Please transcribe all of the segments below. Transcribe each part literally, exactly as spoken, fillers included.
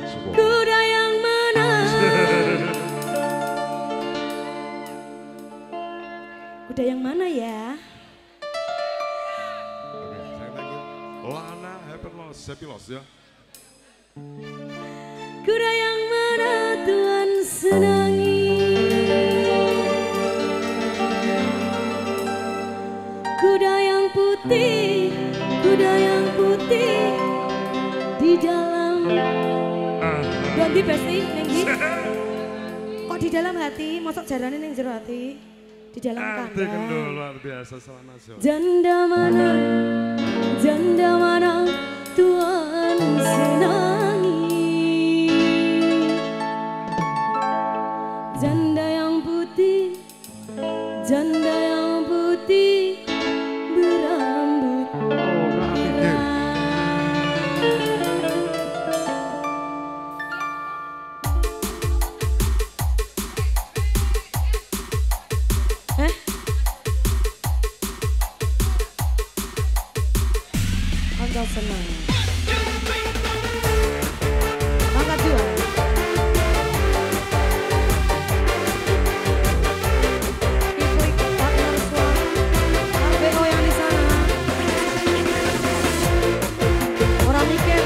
Kuda yang mana? Kuda yang mana ya? Oke, saya lagi. Lana Happiness, Happy Loss ya. Kuda yang mana Tuhan senangi? Kuda yang putih, kuda yang putih di dalam. Ganti besi, Nenggi. Kok di dalam hati? Mosok jarane neng jero hati? Di dalam kandang. Arti kendul luar biasa Selana Show. Janda mana, janda mana Tuhan senangi. Janda yang putih, janda yang putih berambut pirang. Eh? Angkat senang. Angkat dua. Ibu-ibu partner suara. B O yang di sana. Orang mikir.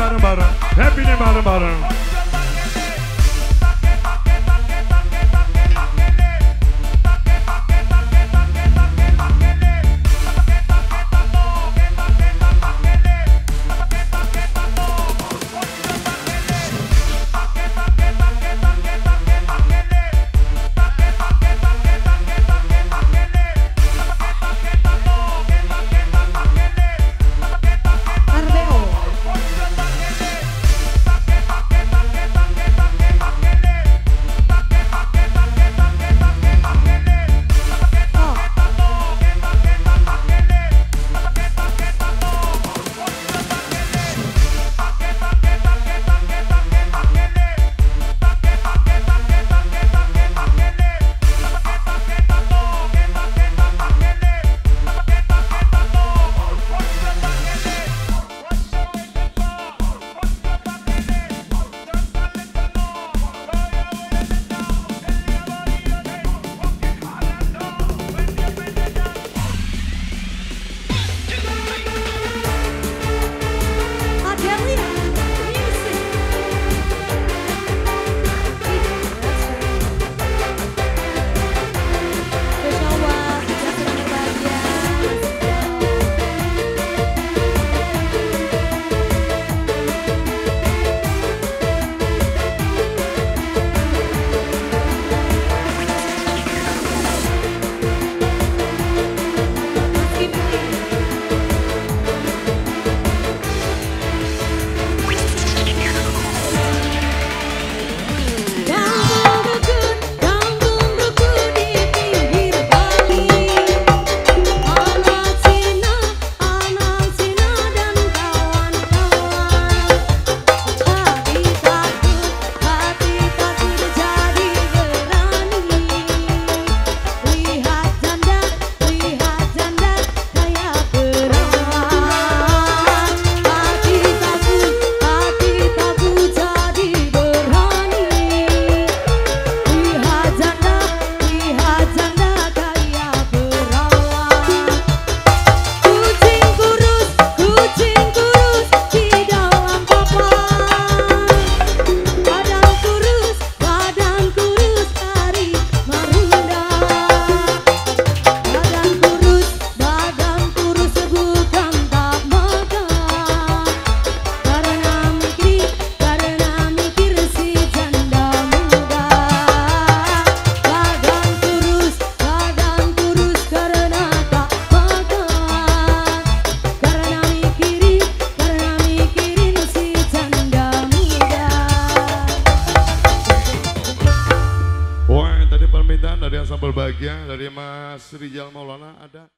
bareng-bareng. Happy-nya bareng-bareng. Dari Ensemble Bahagia, dari Mas Rijal Maulana ada.